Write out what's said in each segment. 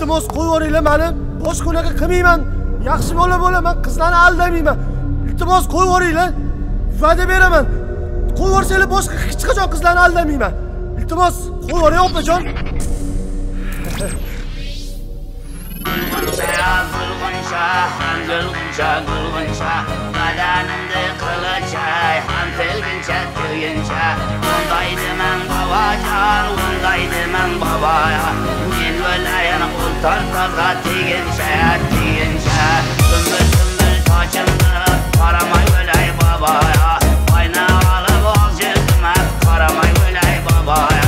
iltimos qo'yvoringlar, meni boshqa unaqa qilmayman. Yaxshi bola bo'laman, qizlarni aldamayman. Iltimos qo'yvoringlar. Va'da beraman. Qo'yvorsanglar boshqa hech qachon qizlarni aldamayman. Iltimos qo'yvoring opajon. Gulg'uncha badanimda qilichay ham kelguncha kelguncha unday deman bobojon unday deman boboya men o'layin o'ltarqaga tegincha sumbul tochimni qaramay o'lay boboya oyna olib og'zimga qaramay o'lay boboya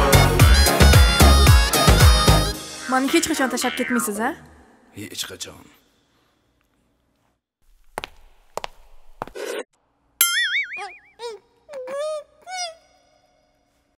Mani hech qachon tashlab ketmaysiz, ha? Hech qachon.